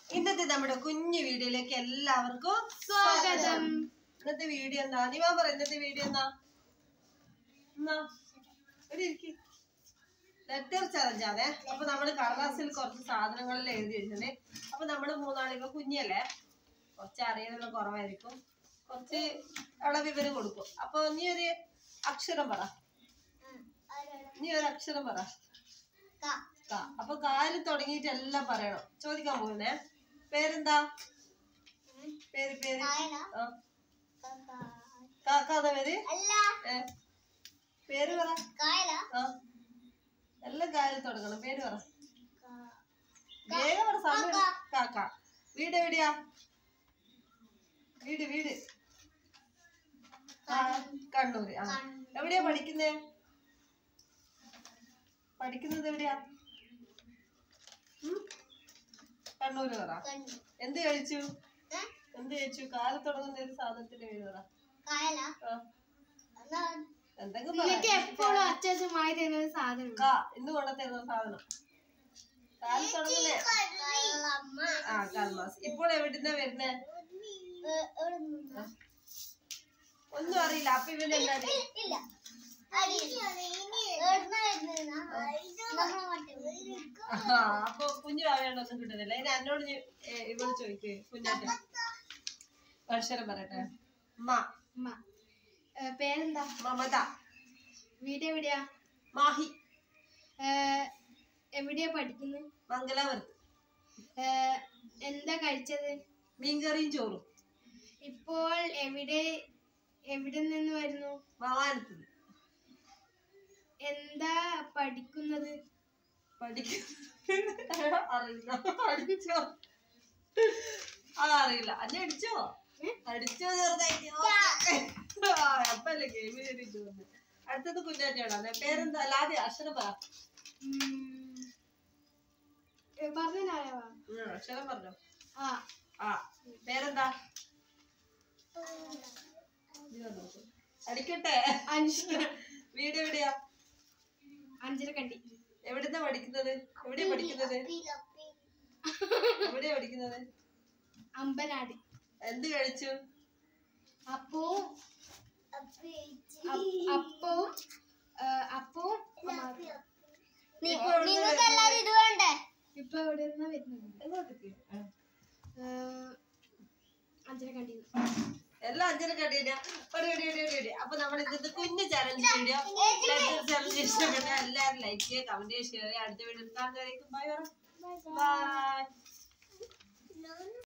ഇന്നത്തെ നമ്മുടെ കുഞ്ഞു വീഡിയോയിലേക്ക് എല്ലാവർക്കും സ്വാഗതം. ഇന്നത്തെ വീഡിയോ എന്താ? നീ പറ. ഇന്നത്തെ വീഡിയോ എന്താ? ലെറ്റർ ചലഞ്ച് ആണേ. അപ്പൊ നമ്മള് കടലാസിൽ കുറച്ച് സാധനങ്ങളിൽ എഴുതി വെച്ചേ. അപ്പൊ നമ്മള് മൂന്നാളിപ്പോ കുഞ്ഞല്ലേ, കുറച്ച് അറിയാനുള്ള കുറവായിരിക്കും, കുറച്ച് വിവരം കൊടുക്കും. അപ്പൊ നീ ഒരു അക്ഷരം പറ. അപ്പൊ കാല് തുടങ്ങിയിട്ട് എല്ലാം പറയണം. ചോദിക്കാൻ പോകുന്നേ. പേരെന്താ? പേര് കാക്കാതെ പേര് പേര് പറ. എല്ലാം കാലിൽ തുടങ്ങണം. പേര് പറ. വേഗം പറ. സമയം. കാക്ക. വീട് എവിടെയാ? വീട് കണ്ണൂര്. എവിടെയാ പഠിക്കുന്നത് എവിടെയാ? കണ്ണൂര് പറ. എന്ത് കഴിച്ചു? കാല് തുടങ്ങുന്ന ഒരു സാധനത്തിന്റെ പേര് പറ. എന്തെങ്കിലും ഇന്ന് കൊണ്ടുതരുന്ന സാധനം. കാല് തുടങ്ങുന്നേ. കൽമാസ്. ഇപ്പോൾ എവിടുന്നാ വരുന്നേ? ഒന്നും അറിയില്ല. അപ്പൊ ഇവനെന്താ? അപ്പൊ കുഞ്ഞു ഭാവിയാണ്ടൊന്നും കിട്ടുന്നില്ല. ഇനി എന്നോട് ഇവള് ചോദിക്കേ. കുഞ്ഞാറ്റ അക്ഷരം പറയട്ടെ. പേരെന്താ? മമത. വീട് എവിടെയാ? മാഹി. എവിടെയാ പഠിക്കുന്നത്? മംഗലാപുരത്ത്. എന്താ കഴിച്ചത്? മീൻകറിയും ചോറും. ഇപ്പോൾ എവിടെ നിന്ന് വരുന്നു? ഭവാനത്ത്. എന്താ പഠിക്കുന്നത്? അറിയില്ല. അറിയില്ല. അന്നെ അടിച്ചോ ചെറുതായിട്ട്? അപ്പല്ലേ ഗെയിം ചെയ്തിട്ട് വന്നു. അടുത്തത് കുഞ്ഞാറ്റയാണോ? പേരെന്താ? അല്ലാതെ അക്ഷരം പറ. അക്ഷരം പറഞ്ഞോ. പേരെന്താ? അടിക്കട്ടെ. വീട് എവിടെയാ? അഞ്ചരക്കണ്ടി. എവിടുന്നാ പഠിക്കുന്നത്? എവിടെയാ പഠിക്കുന്നത്? അമ്പനാട്. എന്ത് കഴിച്ചു? അപ്പവും ഇപ്പൊ എവിടെ നിന്നാ വരുന്നത്? അഞ്ചരക്കണ്ടി. എല്ലാം അഞ്ചരക്കണ്ടിയാ. അപ്പൊ നമ്മുടെ ഇന്നത്തെ കുഞ്ഞു ചലഞ്ച് വീഡിയോ ഇഷ്ടപ്പെട്ട എല്ലാവരും ലൈക്ക് ചെയ്യുക, കമന്റ് ചെയ്യുക, ഷെയർ ചെയ്യുക. അടുത്ത വീഡിയോ കാണുന്നവരേക്കും ബൈ.